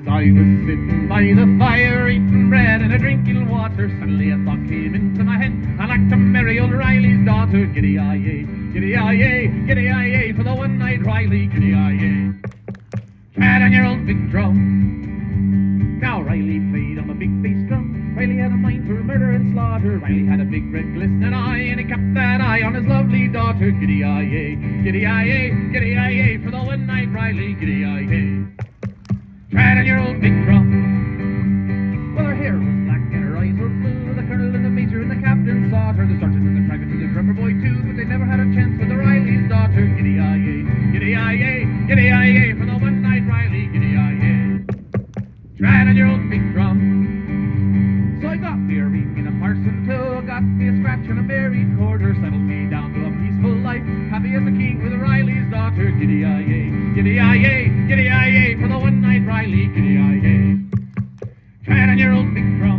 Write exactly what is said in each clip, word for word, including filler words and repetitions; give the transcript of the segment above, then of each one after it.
I was sitting by the fire, eating bread and a drinking water. Suddenly a thought came into my head. I'd like to marry old Riley's daughter. Giddy-yi-yay, giddy-yi-yay, giddy-yi-yay, for the one-eyed Riley. Giddy-yi-yay. Tread on your old big drum. Now Riley played on a big bass drum. Riley had a mind for murder and slaughter. Riley had a big red glistening eye, and he kept that eye on his lovely daughter. Giddy-yi-yay, giddy-yi-yay, giddy-yi-yay, for the one-eyed Riley. Giddy-yi-yay. Tread on your old big drum. Well, her hair was black and her eyes were blue. The colonel and the major and the captain sought her. The sergeant and the private and the drummer boy too. But they never had a chance with the Riley's daughter. Giddy-yi-yay, giddy-yi-yay, giddy-yi-yay, for the one-eyed Riley. Giddy-yi-yay. Tread on your old big drum. So I got me a ring and a parson too. Got me a scratch and a married quarter. Settled me down to a peaceful life, happy as a king with a Riley's daughter. Giddy-yi-yay, giddy-yi-yay, giddy-yi-yay, for the one-eyed Riley. Giddy-yi-yay. Tread on your old big drum.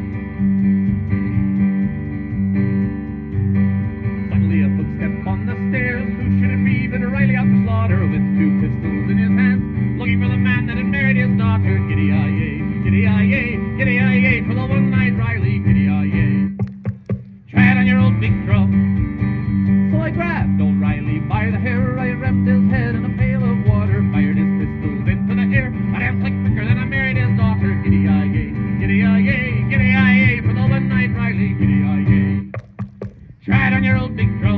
Suddenly a footstep on the stairs. Who should it be but a Riley out for slaughter, with two pistols in his hands, looking for the man that had married his daughter. Giddy-yi-yay, giddy-yi-yay, giddy-yi-yay, for the one-eyed Riley. Giddy-yi-yay. Tread on your old big drum. So I grabbed old Riley by the hair. I wrapped his head in a pail of water, fired his pistols into the air. I danced like quicker than I married his daughter. Giddy-yi-yay, giddy-yi-yay, giddy-yi-yay, for the one-eyed Riley. Giddy-yi-yay. Tread on your old big drum.